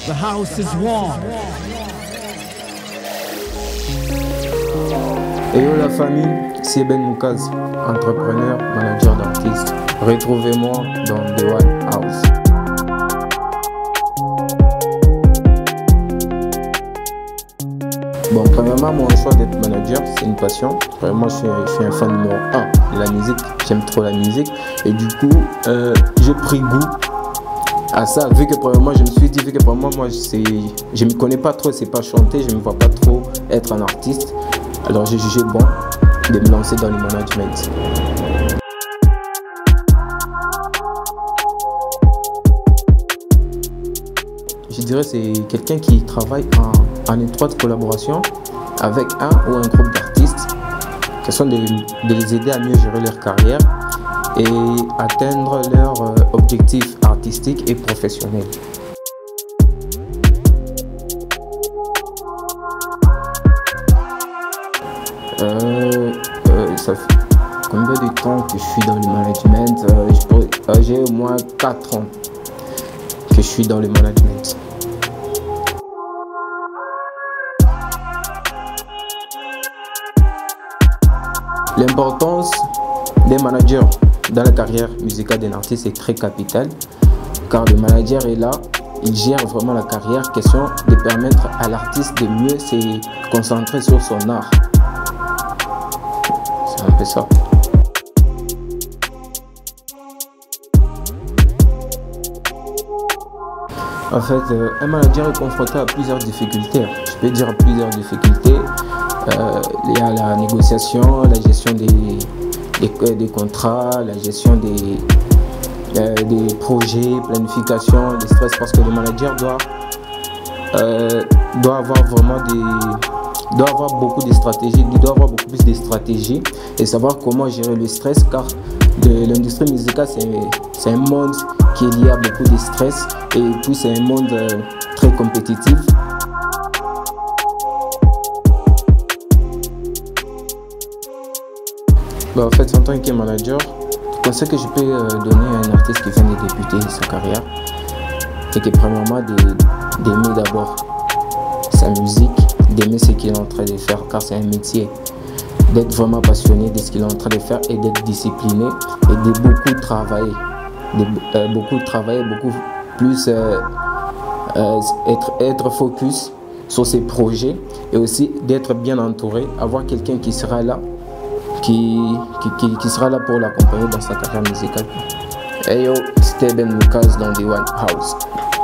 The house is warm. Hello la famille, c'est Ben Moukaz, entrepreneur, manager d'artistes. Retrouvez-moi dans The One House. Bon, premièrement, mon choix d'être manager, c'est une passion. Vraiment, je suis un fan numéro 1 de la musique. J'aime trop la musique. Et du coup, j'ai pris goût à ça. Vu que premièrement, je me suis dit, moi, je ne me connais pas trop, c'est pas chanter, je ne me vois pas trop être un artiste. Alors, j'ai jugé bon de me lancer dans le management. Je dirais que c'est quelqu'un qui travaille en étroite collaboration avec un ou un groupe d'artistes, question de les aider à mieux gérer leur carrière et atteindre leurs objectifs artistiques et professionnels. Ça fait combien de temps que je suis dans le management? J'ai au moins 4 ans que je suis dans le management. L'importance des managers dans la carrière musicale d'un artiste est très capitale, car le manager est là, il gère vraiment la carrière, question de permettre à l'artiste de mieux se concentrer sur son art. C'est un peu ça. En fait, un manager est confronté à plusieurs difficultés. Je peux dire plusieurs difficultés. Il y a la négociation, la gestion des contrats, la gestion des projets, planification, des stress, parce que le manager doit avoir beaucoup de stratégies, doit avoir beaucoup plus de stratégies et savoir comment gérer le stress, car l'industrie musicale c'est un monde qui est lié à beaucoup de stress et puis c'est un monde très compétitif. En fait, en tant que manager, le conseil que je peux donner à un artiste qui vient de débuter sa carrière, c'est que premièrement d'aimer d'abord sa musique, d'aimer ce qu'il est en train de faire, car c'est un métier, d'être vraiment passionné de ce qu'il est en train de faire et d'être discipliné et de beaucoup travailler, beaucoup plus être focus sur ses projets et aussi d'être bien entouré, avoir quelqu'un qui sera là, qui sera là pour l'accompagner dans sa carrière musicale. Hey yo, c'était Ben Moukaz dans The One House.